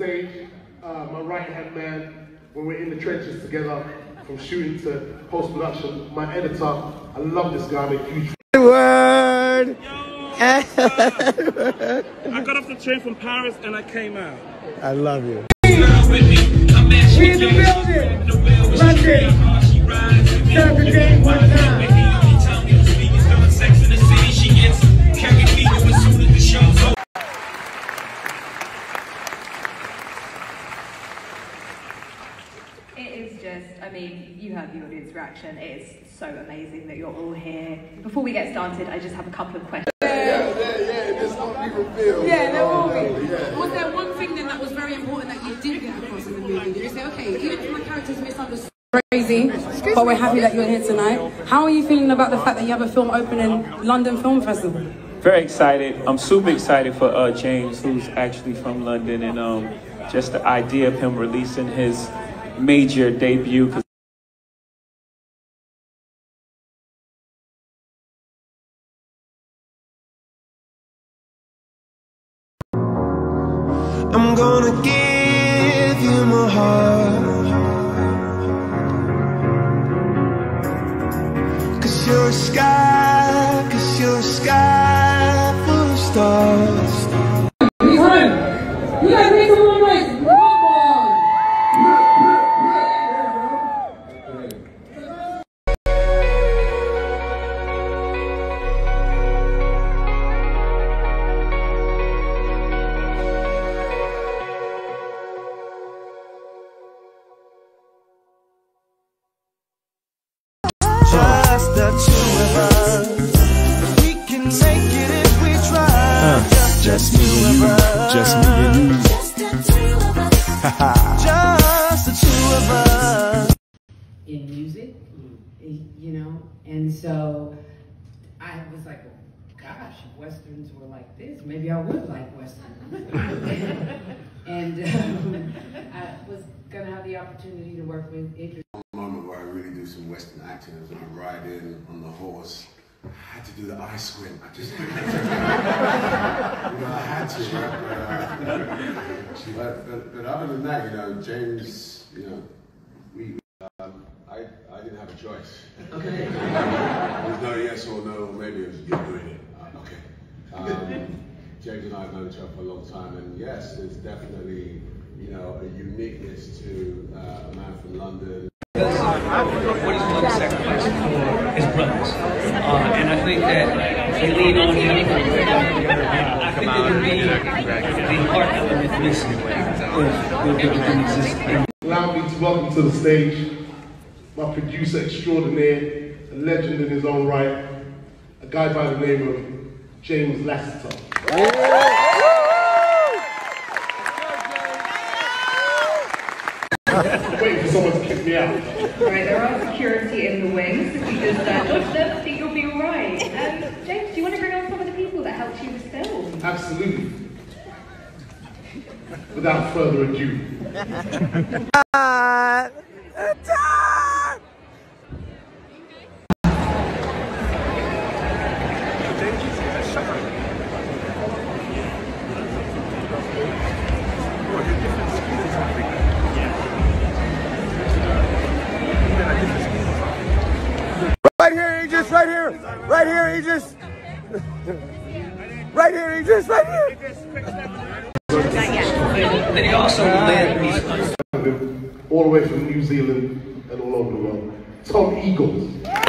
stage, my right-hand man, when we're in the trenches together, from shooting to post-production, my editor. I love this guy, I'm a huge word. I got off the train from Paris and I came out. I love you. We in the building. London. Serve the game one time. I mean, you heard the audience reaction. It is so amazing that you're all here. Before we get started, I just have a couple of questions. This won't be revealed. Yeah, there will be. Was there one thing then that was very important that you did get across in the movie? Did you say, okay, even if my character's misunderstood, crazy, but we're happy that you're here tonight. How are you feeling about the fact that you have a film opening London Film Festival? Very excited. I'm super excited for James, who's actually from London, and just the idea of him releasing his major debut. I'm gonna give you my heart, 'cause you're a sky full of stars. You guys make some noise. Come on. Just the two of us. We can make it if we try. Just two of us. Just me and you. Just the two of us. Just the two of us. In music, you know, and so I was like, well, gosh, if Westerns were like this, maybe I would like Westerns. And I was gonna have the opportunity to work with Idris. Moment where I really do some Western acting is when I ride in on the horse. I had to do the eye squint. I just had to. You know, I had to, right? But other than that, you know, James, you know, I didn't have a choice. Okay. It was no yes or no, or maybe it was you're doing it. Okay. James and I have known each other for a long time, and yes, there's definitely, you know, a uniqueness to a man from London. What he's willing to sacrifice for his brothers. And I think that if you lean on him, I think there would be the art element missing if it didn't exist. Allow me to welcome to the stage my producer extraordinaire, a legend in his own right, a guy by the name of James Lassiter. Waiting for someone to kick me out. Right, there are security in the wings. If you just dodge them, I think you'll be alright. James, do you want to bring on some of the people that helped you with film? Absolutely. Without further ado. Right here, Idris, right here. Right here, Idris. Right here, Idris, right here. Then he also led All the way from New Zealand and all over the world. Tom Eagles.